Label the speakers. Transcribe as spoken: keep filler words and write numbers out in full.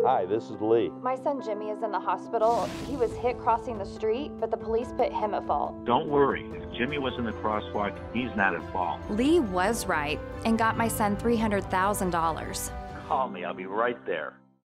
Speaker 1: Hi, this is Lee.
Speaker 2: My son Jimmy is in the hospital. He was hit crossing the street, but the police put him at fault.
Speaker 3: Don't worry. If Jimmy was in the crosswalk, he's not at fault.
Speaker 2: Lee was right and got my son three hundred thousand dollars.
Speaker 3: Call me. I'll be right there.